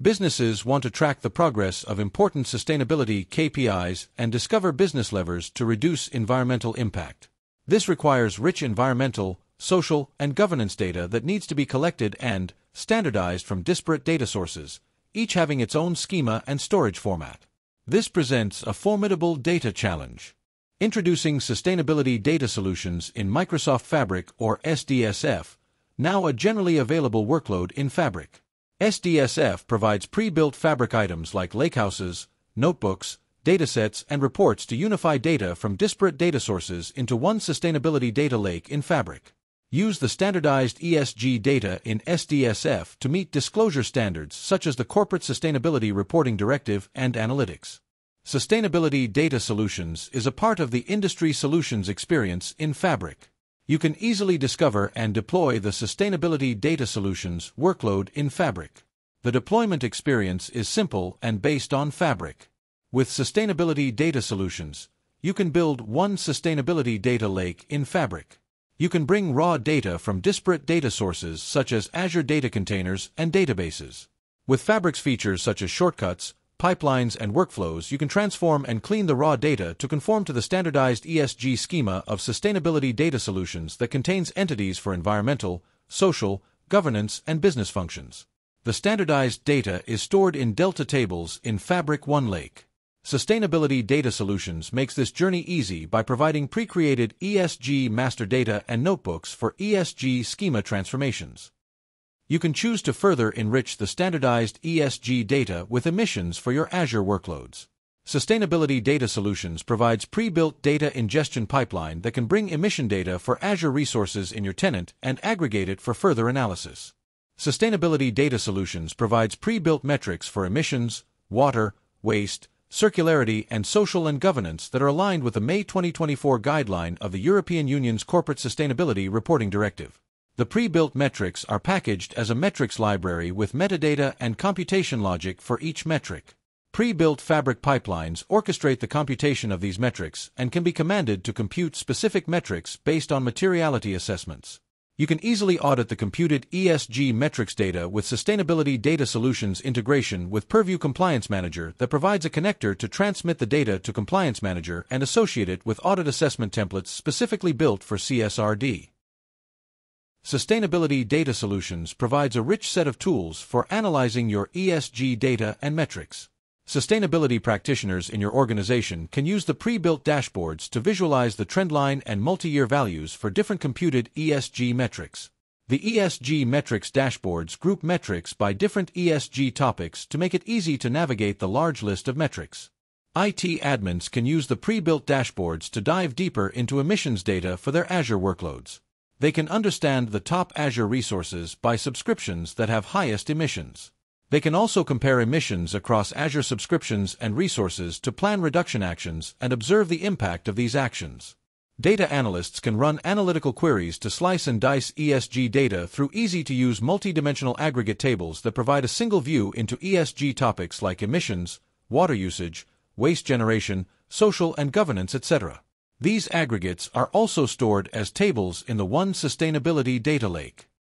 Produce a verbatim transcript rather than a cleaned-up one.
Businesses want to track the progress of important sustainability K P Is and discover business levers to reduce environmental impact. This requires rich environmental, social, and governance data that needs to be collected and standardized from disparate data sources, each having its own schema and storage format. This presents a formidable data challenge. Introducing Sustainability Data Solutions in Microsoft Fabric or S D S F, now a generally available workload in Fabric. S D S F provides pre-built Fabric items like lakehouses, notebooks, datasets, and reports to unify data from disparate data sources into one sustainability data lake in Fabric. Use the standardized E S G data in S D S F to meet disclosure standards such as the Corporate Sustainability Reporting Directive and Analytics. Sustainability Data Solutions is a part of the industry solutions experience in Fabric. You can easily discover and deploy the Sustainability Data Solutions workload in Fabric. The deployment experience is simple and based on Fabric. With Sustainability Data Solutions, you can build one sustainability data lake in Fabric. You can bring raw data from disparate data sources such as Azure data containers and databases. With Fabric's features such as shortcuts, pipelines, and workflows, you can transform and clean the raw data to conform to the standardized E S G schema of Sustainability Data Solutions that contains entities for environmental, social, governance, and business functions. The standardized data is stored in Delta tables in Fabric OneLake. Sustainability Data Solutions makes this journey easy by providing pre-created E S G master data and notebooks for E S G schema transformations. You can choose to further enrich the standardized E S G data with emissions for your Azure workloads. Sustainability Data Solutions provides pre-built data ingestion pipeline that can bring emission data for Azure resources in your tenant and aggregate it for further analysis. Sustainability Data Solutions provides pre-built metrics for emissions, water, waste, circularity, and social and governance that are aligned with the May twenty twenty-four guideline of the European Union's Corporate Sustainability Reporting Directive. The pre-built metrics are packaged as a metrics library with metadata and computation logic for each metric. Pre-built Fabric pipelines orchestrate the computation of these metrics and can be commanded to compute specific metrics based on materiality assessments. You can easily audit the computed E S G metrics data with Sustainability Data Solutions integration with Purview Compliance Manager that provides a connector to transmit the data to Compliance Manager and associate it with audit assessment templates specifically built for C S R D. Sustainability Data Solutions provides a rich set of tools for analyzing your E S G data and metrics. Sustainability practitioners in your organization can use the pre-built dashboards to visualize the trendline and multi-year values for different computed E S G metrics. The E S G metrics dashboards group metrics by different E S G topics to make it easy to navigate the large list of metrics. I T admins can use the pre-built dashboards to dive deeper into emissions data for their Azure workloads. They can understand the top Azure resources by subscriptions that have highest emissions. They can also compare emissions across Azure subscriptions and resources to plan reduction actions and observe the impact of these actions. Data analysts can run analytical queries to slice and dice E S G data through easy-to-use multi-dimensional aggregate tables that provide a single view into E S G topics like emissions, water usage, waste generation, social and governance, et cetera. These aggregates are also stored as tables in the One Sustainability Data Lake.